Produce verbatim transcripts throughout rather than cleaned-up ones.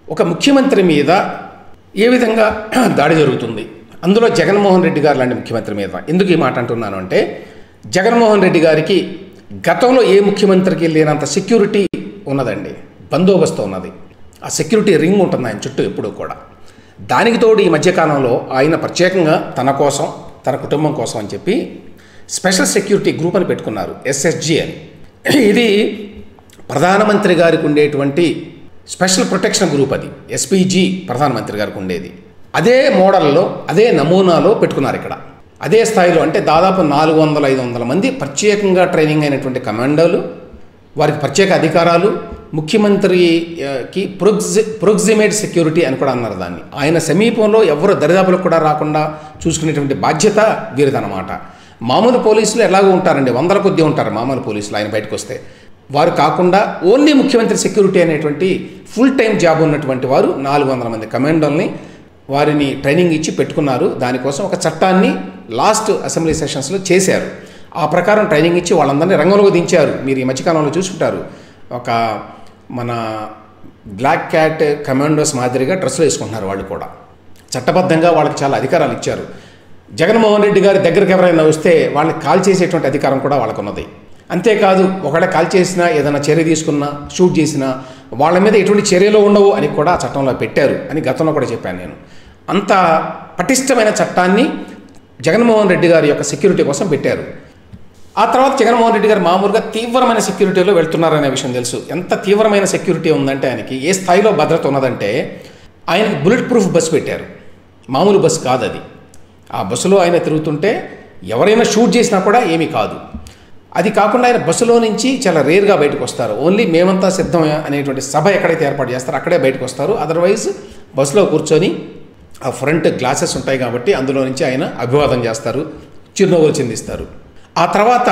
ఒక ముఖ్యమంత్రి మీద ఏ విధంగా దాడి జరుగుతుంది, అందులో జగన్మోహన్ రెడ్డి గారు లాంటి ముఖ్యమంత్రి మీద ఎందుకు ఈ మాట అంటున్నాను అంటే, జగన్మోహన్ రెడ్డి గారికి గతంలో ఏ ముఖ్యమంత్రికి లేనంత సెక్యూరిటీ ఉన్నదండి, బందోబస్తు ఉన్నది. ఆ సెక్యూరిటీ రింగ్ ఉంటుంది ఆయన చుట్టూ ఎప్పుడూ కూడా. దానికి తోడు ఈ మధ్యకాలంలో ఆయన ప్రత్యేకంగా తన కోసం తన కుటుంబం కోసం అని చెప్పి స్పెషల్ సెక్యూరిటీ గ్రూప్ అని పెట్టుకున్నారు, ఎస్ఎస్జి అని. ఇది ప్రధానమంత్రి గారికి ఉండేటువంటి స్పెషల్ ప్రొటెక్షన్ గ్రూప్. అది ఎస్పీజీ ప్రధానమంత్రి గారికి ఉండేది. అదే మోడల్లో అదే నమూనాలో పెట్టుకున్నారు ఇక్కడ. అదే స్థాయిలో అంటే దాదాపు నాలుగు వందల ఐదు వందల మంది ప్రత్యేకంగా ట్రైనింగ్ అయినటువంటి కమాండోలు, వారికి ప్రత్యేక అధికారాలు, ముఖ్యమంత్రికి ప్రొక్సి ప్రొక్సిమేట్ సెక్యూరిటీ అని కూడా అన్నారు దాన్ని. ఆయన సమీపంలో ఎవరు దరిదాపులకు కూడా రాకుండా చూసుకునేటువంటి బాధ్యత వీరిదన్నమాట. మామూలు పోలీసులు ఎలాగో ఉంటారండి, వందల కొద్దీ ఉంటారు మామూలు పోలీసులు ఆయన బయటకు వస్తే. వారు కాకుండా ఓన్లీ ముఖ్యమంత్రి సెక్యూరిటీ అనేటువంటి ఫుల్ టైం జాబ్ ఉన్నటువంటి వారు నాలుగు వందల మంది కమాండోల్ని వారిని ట్రైనింగ్ ఇచ్చి పెట్టుకున్నారు. దానికోసం ఒక చట్టాన్ని లాస్ట్ అసెంబ్లీ సెషన్స్లో చేశారు. ఆ ప్రకారం ట్రైనింగ్ ఇచ్చి వాళ్ళందరినీ రంగంలోకి దించారు. మీరు ఈ మధ్యకాలంలో చూసుకుంటారు, ఒక మన బ్లాక్ క్యాట్ కమాండోస్ మాదిరిగా డ్రెస్సులు వేసుకుంటున్నారు వాళ్ళు కూడా. చట్టబద్ధంగా వాళ్ళకి చాలా అధికారాలు ఇచ్చారు. జగన్మోహన్ రెడ్డి గారి దగ్గరికి ఎవరైనా వస్తే వాళ్ళని కాల్ చేసేటువంటి అధికారం కూడా వాళ్ళకు ఉన్నది. అంతేకాదు, ఒకవేళ కాల్ చేసినా ఏదైనా చర్య తీసుకున్నా షూట్ చేసినా వాళ్ళ మీద ఎటువంటి చర్యలు ఉండవు అని కూడా చట్టంలో పెట్టారు అని గతంలో కూడా చెప్పాను నేను. అంత పటిష్టమైన చట్టాన్ని జగన్మోహన్ రెడ్డి గారి యొక్క సెక్యూరిటీ కోసం పెట్టారు. ఆ తర్వాత జగన్మోహన్ రెడ్డి గారు మామూలుగా తీవ్రమైన సెక్యూరిటీలో వెళ్తున్నారనే విషయం తెలుసు. ఎంత తీవ్రమైన సెక్యూరిటీ ఉందంటే ఆయనకి, ఏ స్థాయిలో భద్రత ఉన్నదంటే, ఆయనకి బుల్లెట్ ప్రూఫ్ బస్సు పెట్టారు. మామూలు బస్సు కాదు అది. ఆ బస్సులో ఆయన తిరుగుతుంటే ఎవరైనా షూట్ చేసినా కూడా ఏమీ కాదు. అది కాకుండా ఆయన బస్సులో నుంచి చాలా రేర్గా బయటకు వస్తారు. ఓన్లీ మేమంతా సిద్ధం అనేటువంటి సభ ఎక్కడైతే ఏర్పాటు చేస్తారో అక్కడే బయటకు వస్తారు. అదర్వైజ్ బస్సులో కూర్చొని ఆ ఫ్రంట్ గ్లాసెస్ ఉంటాయి కాబట్టి అందులో నుంచి ఆయన అభివాదం చేస్తారు, చిరునవ్వులు చిందిస్తారు. ఆ తర్వాత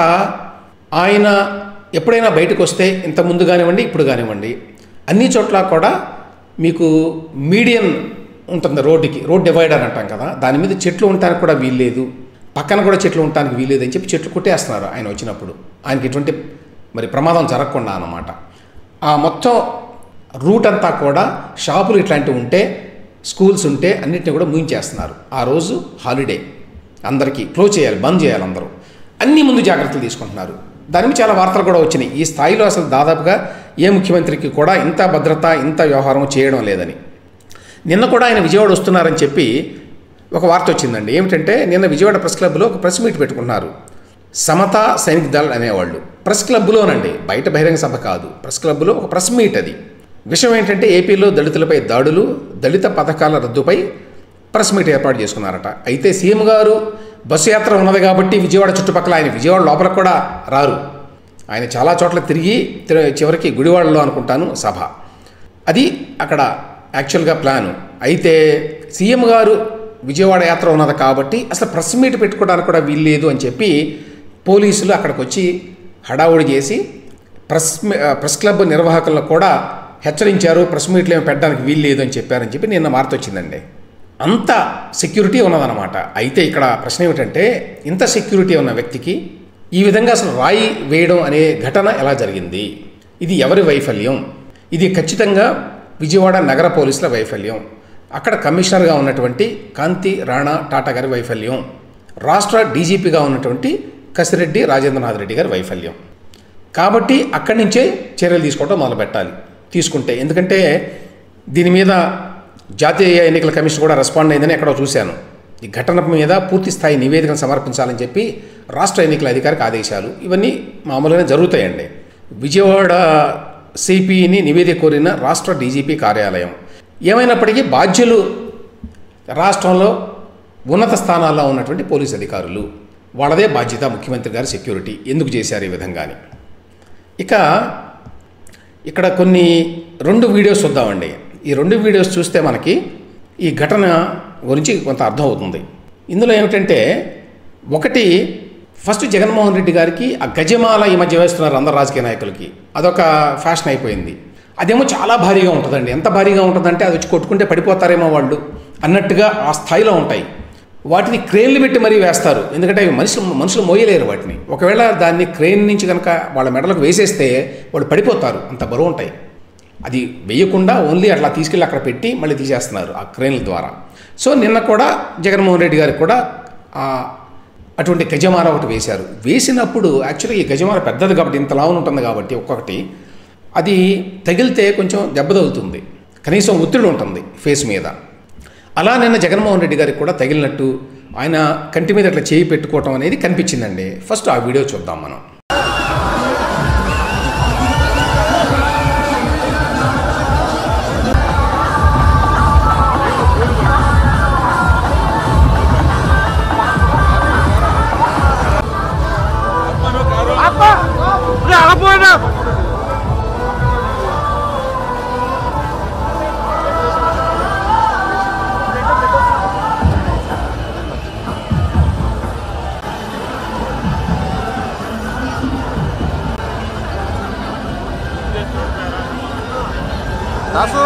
ఆయన ఎప్పుడైనా బయటకు వస్తే, ఇంత ముందు కానివ్వండి ఇప్పుడు కానివ్వండి, అన్ని చోట్ల కూడా మీకు మీడియన్ ఉంటుంది రోడ్డుకి, రోడ్ డివైడర్ అంటాం కదా, దాని మీద చెట్లు ఉండటానికి కూడా వీల్లేదు, పక్కన కూడా చెట్లు ఉండటానికి వీల్లేదు అని చెప్పి చెట్లు కొట్టేస్తున్నారు ఆయన వచ్చినప్పుడు. ఆయనకి ఎటువంటి మరి ప్రమాదం జరగకుండా అన్నమాట. ఆ మొత్తం రూట్ అంతా కూడా షాపులు ఇట్లాంటివి ఉంటే, స్కూల్స్ ఉంటే అన్నింటినీ కూడా ముగించేస్తున్నారు. ఆ రోజు హాలిడే, అందరికీ క్లోజ్ చేయాలి, బంద్ చేయాలి అందరూ. అన్ని ముందు జాగ్రత్తలు తీసుకుంటున్నారు. దాని మీద చాలా వార్తలు కూడా వచ్చినాయి. ఈ స్థాయిలో అసలు దాదాపుగా ఏ ముఖ్యమంత్రికి కూడా ఇంత భద్రత, ఇంత వ్యవహారం చేయడం లేదని. నిన్న కూడా ఆయన విజయవాడ వస్తున్నారని చెప్పి ఒక వార్త వచ్చిందండి. ఏమిటంటే, నిన్న విజయవాడ ప్రెస్ క్లబ్లో ఒక ప్రెస్ మీట్ పెట్టుకున్నారు. సమతా సైనిక్ దళ్ అనేవాళ్ళు ప్రెస్ క్లబ్లోనండి, బయట బహిరంగ సభ కాదు, ప్రెస్ క్లబ్లో ఒక ప్రెస్ మీట్. అది విషయం ఏంటంటే, ఏపీలో దళితులపై దాడులు, దళిత పథకాల రద్దుపై ప్రెస్ మీట్ ఏర్పాటు చేసుకున్నారట. అయితే సీఎం గారు బస్సు యాత్ర ఉన్నది కాబట్టి విజయవాడ చుట్టుపక్కల, ఆయన విజయవాడ లోపలికి కూడా రారు. ఆయన చాలా చోట్ల తిరిగి చివరికి గుడివాడలో అనుకుంటాను సభ. అది అక్కడ యాక్చువల్గా ప్లాను. అయితే సీఎం గారు విజయవాడ యాత్ర ఉన్నది కాబట్టి అసలు ప్రెస్ మీట్ పెట్టుకోవడానికి కూడా వీల్లేదు అని చెప్పి పోలీసులు అక్కడికి వచ్చి హడావుడి చేసి ప్రెస్ ప్రెస్ క్లబ్ నిర్వాహకులను కూడా హెచ్చరించారు, ప్రెస్ మీట్లు ఏమి పెట్టడానికి వీల్లేదు అని చెప్పారని చెప్పి నిన్న వార్త వచ్చిందండి. అంత సెక్యూరిటీ ఉన్నదన్నమాట. అయితే ఇక్కడ ప్రశ్న ఏమిటంటే, ఇంత సెక్యూరిటీ ఉన్న వ్యక్తికి ఈ విధంగా అసలు రాయి వేయడం అనే ఘటన ఎలా జరిగింది? ఇది ఎవరి వైఫల్యం? ఇది ఖచ్చితంగా విజయవాడ నగర పోలీసుల వైఫల్యం, అక్కడ కమిషనర్గా ఉన్నటువంటి కాంతి రాణా టాటా గారి వైఫల్యం, రాష్ట్ర డీజీపీగా ఉన్నటువంటి కసిరెడ్డి రాజేంద్రనాథ్ రెడ్డి గారి వైఫల్యం. కాబట్టి అక్కడి నుంచే చర్యలు తీసుకోవడం మొదలు పెట్టాలి. తీసుకుంటే, ఎందుకంటే దీని మీద జాతీయ ఎన్నికల కమిషన్ కూడా రెస్పాండ్ అయిందని ఎక్కడో చూశాను. ఈ ఘటన మీద పూర్తి స్థాయి నివేదికను సమర్పించాలని చెప్పి రాష్ట్ర ఎన్నికల అధికారికి ఆదేశాలు, ఇవన్నీ మామూలుగానే జరుగుతాయండి. విజయవాడ సిపిని నివేదిక కోరిన రాష్ట్ర డీజీపీ కార్యాలయం. ఏమైనప్పటికీ బాధ్యులు రాష్ట్రంలో ఉన్నత స్థానాల్లో ఉన్నటువంటి పోలీసు అధికారులు, వాళ్ళదే బాధ్యత ముఖ్యమంత్రి గారి సెక్యూరిటీ. ఎందుకు చేశారు ఈ విధంగాని? ఇక ఇక్కడ కొన్ని రెండు వీడియోస్ చూద్దామండి. ఈ రెండు వీడియోస్ చూస్తే మనకి ఈ ఘటన గురించి కొంత అర్థం అవుతుంది. ఇందులో ఏమిటంటే, ఒకటి ఫస్ట్ జగన్మోహన్ రెడ్డి గారికి ఆ గజమాల ఈ మధ్య వేస్తున్నారు అందరు రాజకీయ నాయకులకి, అదొక ఫ్యాషన్ అయిపోయింది. అదేమో చాలా భారీగా ఉంటుందండి. ఎంత భారీగా ఉంటుందంటే అది వచ్చి కొట్టుకుంటే పడిపోతారేమో వాళ్ళు అన్నట్టుగా ఆ స్థాయిలో ఉంటాయి. వాటిని క్రేన్లు పెట్టి మరీ వేస్తారు, ఎందుకంటే అవి మనుషులు మనుషులు మోయలేరు వాటిని. ఒకవేళ దాన్ని క్రేన్ నుంచి కనుక వాళ్ళ మెడలకు వేసేస్తే వాళ్ళు పడిపోతారు, అంత బరువు ఉంటాయి. అది వేయకుండా ఓన్లీ అట్లా తీసుకెళ్ళి అక్కడ పెట్టి మళ్ళీ తీసేస్తున్నారు ఆ క్రేన్ల ద్వారా. సో నిన్న కూడా జగన్మోహన్ రెడ్డి గారికి కూడా అటువంటి గజమాల ఒకటి వేశారు. వేసినప్పుడు యాక్చువల్గా ఈ గజమాల పెద్దది కాబట్టి ఇంత లావున ఉంటుంది కాబట్టి ఒక్కొక్కటి అది తగిలితే కొంచెం దెబ్బ తగులుతుంది, కనీసం ఒత్తిడి ఉంటుంది ఫేస్ మీద. అలా నిన్న జగన్మోహన్ రెడ్డి గారికి కూడా తగిలినట్టు ఆయన కంటి మీద అట్లా చేయి పెట్టుకోవటం అనేది కనిపించిందండి. ఫస్ట్ ఆ వీడియో చూద్దాం మనం. దాసు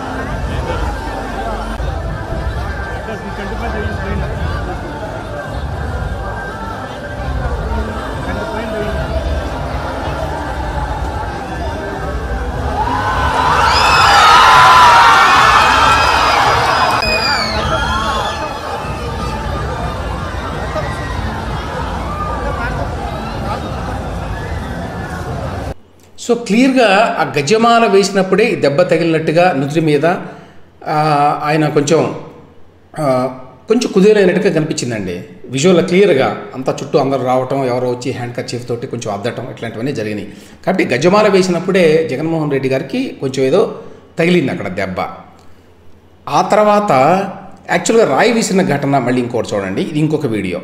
సో క్లియర్గా ఆ గజమాల వేసినప్పుడే ఈ దెబ్బ తగిలినట్టుగా నుదుటి మీద ఆయన కొంచెం కొంచెం కుదేలైనట్టుగా కనిపించిందండి. విజువల్ క్లియర్గా అంతా చుట్టూ అందరూ రావటం, ఎవరో వచ్చి హ్యాండ్ కర్చీఫ్ తోటి కొంచెం అద్దటం ఇట్లాంటివన్నీ జరిగినాయి. కాబట్టి గజమాల వేసినప్పుడే జగన్మోహన్ రెడ్డి గారికి కొంచెం ఏదో తగిలింది అక్కడ దెబ్బ. ఆ తర్వాత యాక్చువల్గా రాయి వేసిన ఘటన మళ్ళీ ఇంకోటి చూడండి. ఇది ఇంకొక వీడియో.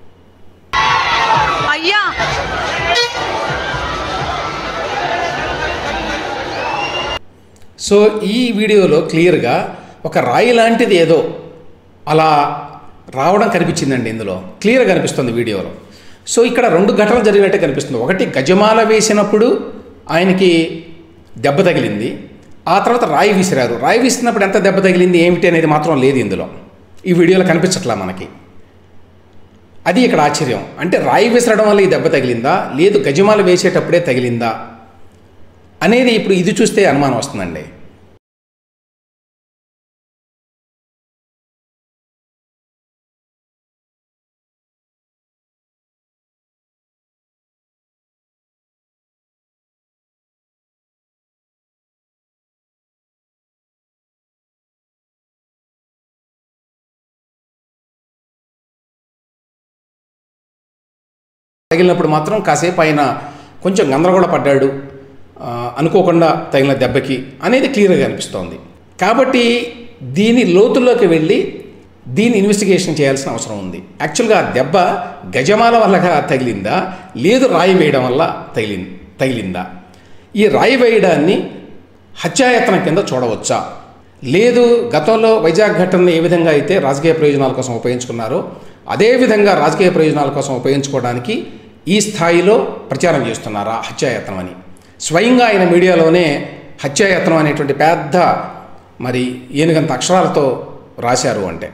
సో ఈ వీడియోలో క్లియర్గా ఒక రాయి లాంటిది ఏదో అలా రావడం కనిపించిందండి. ఇందులో క్లియర్గా కనిపిస్తుంది వీడియోలో. సో ఇక్కడ రెండు ఘటనలు జరిగినట్టే కనిపిస్తుంది. ఒకటి గజమాల వేసినప్పుడు ఆయనకి దెబ్బ తగిలింది, ఆ తర్వాత రాయి విసిరారు. రాయి విసిరినప్పుడు ఎంత దెబ్బ తగిలింది ఏమిటి అనేది మాత్రం లేదు ఇందులో, ఈ వీడియోలో కనిపించట్లా మనకి. అది ఇక్కడ ఆశ్చర్యం. అంటే రాయి విసరడం వల్ల ఈ దెబ్బ తగిలిందా, లేదు గజమాల వేసేటప్పుడే తగిలిందా అనేది ఇప్పుడు ఇది చూస్తే అనుమానం వస్తుందండి. తగిలినప్పుడు మాత్రం కాసేపు ఆయన కొంచెం గందరగోళ పడ్డాడు, అనుకోకుండా తగిలిన దెబ్బకి అనేది క్లియర్గా అనిపిస్తోంది. కాబట్టి దీని లోతుల్లోకి వెళ్ళి దీన్ని ఇన్వెస్టిగేషన్ చేయాల్సిన అవసరం ఉంది. యాక్చువల్గా ఆ దెబ్బ గజమాల వల్లగా తగిలిందా, లేదు రాయి వేయడం వల్ల తగిలి తగిలిందా ఈ రాయి వేయడాన్ని హత్యాయత్నం కింద చూడవచ్చా, లేదు గతంలో వైజాగ్ ఘటనని ఏ విధంగా అయితే రాజకీయ ప్రయోజనాల కోసం ఉపయోగించుకున్నారో అదేవిధంగా రాజకీయ ప్రయోజనాల కోసం ఉపయోగించుకోవడానికి ఈ స్థాయిలో ప్రచారం చేస్తున్నారా హత్యాయత్నం అని. స్వయంగా ఆయన మీడియాలోనే హత్యాయత్నం అనేటువంటి పెద్ద మరి ఏనుగంత అక్షరాలతో రాశారు. అంటే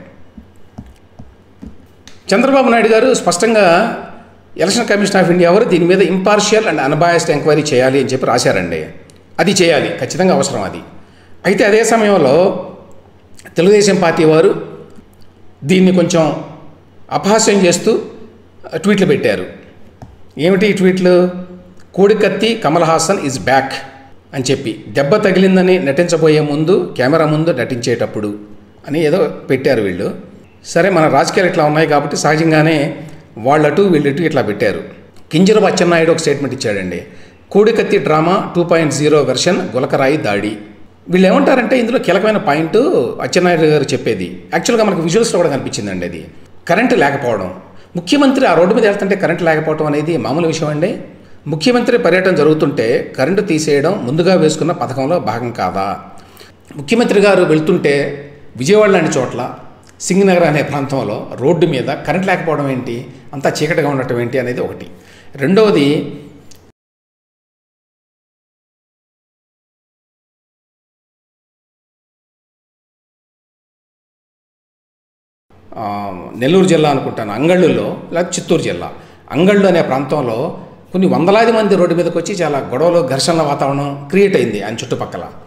చంద్రబాబు నాయుడు గారు స్పష్టంగా ఎలక్షన్ కమిషన్ ఆఫ్ ఇండియా వారు దీని మీద ఇంపార్షియల్ అండ్ అన్బయాస్డ్ ఎంక్వైరీ చేయాలి అని చెప్పి రాశారండి. అది చేయాలి, ఖచ్చితంగా అవసరం అది. అయితే అదే సమయంలో తెలుగుదేశం పార్టీ వారు దీన్ని కొంచెం అపహాస్యం చేస్తూ ట్వీట్లు పెట్టారు. ఏమిటి ఈ ట్వీట్లు? కోడికత్తి కమల్ హాసన్ ఈజ్ బ్యాక్ అని చెప్పి దెబ్బ తగిలిందని నటించబోయే ముందు కెమెరా ముందు నటించేటప్పుడు అని ఏదో పెట్టారు వీళ్ళు. సరే, మన రాజకీయాలు ఇట్లా ఉన్నాయి కాబట్టి సహజంగానే వాళ్ళటు వీళ్ళటు ఇట్లా పెట్టారు. కింజరపు అచ్చెన్నాయుడు ఒక స్టేట్మెంట్ ఇచ్చాడండి. కోడికత్తి drama two point zero version గులకరాయి దాడి. వీళ్ళు ఏమంటారంటే ఇందులో కీలకమైన పాయింట్ అచ్చెన్నాయుడు గారు చెప్పేది యాక్చువల్గా మనకు విజువల్స్లో కూడా కనిపించిందండి. అది కరెంటు లేకపోవడం. ముఖ్యమంత్రి ఆ రోడ్డు మీద వెళ్తుంటే కరెంటు లేకపోవడం అనేది మామూలు విషయం అండి. ముఖ్యమంత్రి పర్యటన జరుగుతుంటే కరెంటు తీసేయడం ముందుగా వేసుకున్న పథకంలో భాగం కాదా? ముఖ్యమంత్రి గారు వెళ్తుంటే విజయవాడ లాంటి చోట్ల సింగనగర్ అనే ప్రాంతంలో రోడ్డు మీద కరెంట్ లేకపోవడం ఏంటి, అంతా చీకటిగా ఉండటం ఏంటి అనేది ఒకటి. రెండవది, నెల్లూరు జిల్లా అనుకుంటాను, అంగళ్ళులో లేదా చిత్తూరు జిల్లా అంగళ్ళు అనే ప్రాంతంలో కొన్ని వందలాది మంది రోడ్డు మీదకి వచ్చి చాలా గొడవలు ఘర్షణల వాతావరణం క్రియేట్ అయింది ఆయన చుట్టుపక్కల.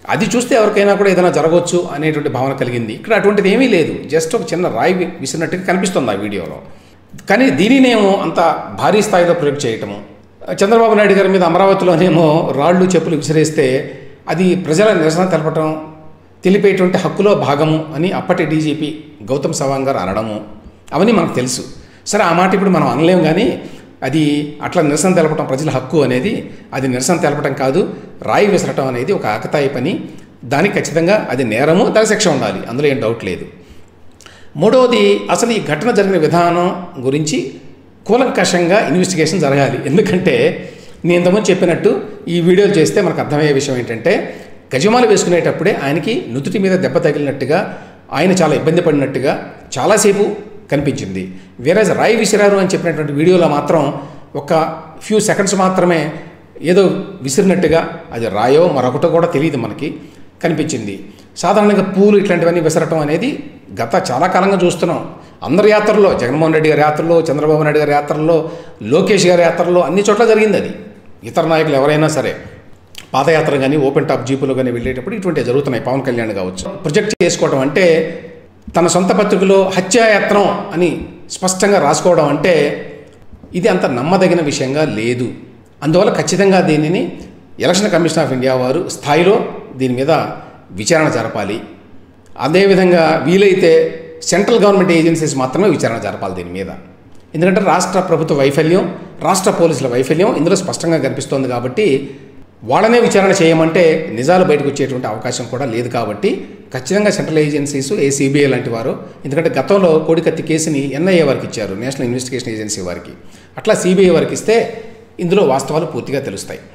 అది చూస్తే ఎవరికైనా కూడా ఏదైనా జరగవచ్చు అనేటువంటి భావన కలిగింది. ఇక్కడ అటువంటిది ఏమీ లేదు, జస్ట్ ఒక చిన్న రాయి వి- విసిరినట్టుగా కనిపిస్తుంది ఆ వీడియోలో. కానీ దీనినేమో అంత భారీ స్థాయిలో ప్రయోగం చేయటము, చంద్రబాబు నాయుడు గారి మీద అమరావతిలోనేమో రాళ్ళు చెప్పులు విసిరేస్తే అది ప్రజల నిరసన తెలపటం, తెలిపేటువంటి హక్కులో భాగము అని అప్పటి డీజీపీ గౌతమ్ సవాంగ్ గారు అనడము అవన్నీ మనకు తెలుసు. సరే, ఆ మాట ఇప్పుడు మనం అనలేము, కానీ అది అట్లా నిరసన తెలపటం ప్రజల హక్కు అనేది అది నిరసన తెలపటం కాదు, రాయి విసరటం అనేది ఒక ఆకతాయి పని. దానికి ఖచ్చితంగా అది నేరము, దాని శిక్ష ఉండాలి, అందులో ఏం డౌట్ లేదు. మూడవది, అసలు ఈ ఘటన జరిగిన విధానం గురించి కూలంకషంగా ఇన్వెస్టిగేషన్ జరగాలి. ఎందుకంటే నేను ఇంతకుముందు చెప్పినట్టు ఈ వీడియోలు చేస్తే మనకు అర్థమయ్యే విషయం ఏంటంటే, గజమాలు వేసుకునేటప్పుడే ఆయనకి నుదుటి మీద దెబ్బ తగిలినట్టుగా, ఆయన చాలా ఇబ్బంది పడినట్టుగా చాలాసేపు కనిపించింది. వేరే రాయి విసిరారు అని చెప్పినటువంటి వీడియోలో మాత్రం ఒక ఫ్యూ సెకండ్స్ మాత్రమే ఏదో విసిరినట్టుగా, అది రాయో మరొకటో కూడా తెలియదు మనకి, కనిపించింది. సాధారణంగా పూలు ఇట్లాంటివన్నీ విసరటం అనేది గత చాలా కాలంగా చూస్తున్నాం. అందరి యాత్రల్లో, జగన్మోహన్ రెడ్డి గారి యాత్రలో, చంద్రబాబు నాయుడు గారి యాత్రల్లో, లోకేష్ గారి యాత్రల్లో అన్ని చోట్ల జరిగింది అది. ఇతర నాయకులు ఎవరైనా సరే పాదయాత్ర కానీ ఓపెన్ టాప్ జీపులో కానీ వెళ్ళేటప్పుడు ఇటువంటివి జరుగుతున్నాయి. పవన్ కళ్యాణ్ కావచ్చు. ప్రొజెక్ట్ చేసుకోవడం అంటే, తన సొంత పత్రికలో హత్యాయత్నం అని స్పష్టంగా రాసుకోవడం అంటే ఇది అంత నమ్మదగిన విషయంగా లేదు. అందువల్ల ఖచ్చితంగా దీనిని ఎలక్షన్ కమిషన్ ఆఫ్ ఇండియా వారు స్థాయిలో దీని మీద విచారణ జరపాలి. అదేవిధంగా వీలైతే సెంట్రల్ గవర్నమెంట్ ఏజెన్సీస్ మాత్రమే విచారణ జరపాలి దీని మీద. ఎందుకంటే రాష్ట్ర ప్రభుత్వ వైఫల్యం, రాష్ట్ర పోలీసుల వైఫల్యం ఇందులో స్పష్టంగా కనిపిస్తోంది. కాబట్టి వాళ్ళనే విచారణ చేయమంటే నిజాలు బయటకు వచ్చేటువంటి అవకాశం కూడా లేదు. కాబట్టి ఖచ్చితంగా సెంట్రల్ ఏజెన్సీస్, ఏ సిబిఐ లాంటి వారు, ఎందుకంటే గతంలో కోడికత్తి కేసుని ఎన్ఐఏ వారికి ఇచ్చారు, నేషనల్ ఇన్వెస్టిగేషన్ ఏజెన్సీ వారికి, అట్లా సిబిఐ వారికి ఇస్తే ఇందులో వాస్తవాలు పూర్తిగా తెలుస్తాయి.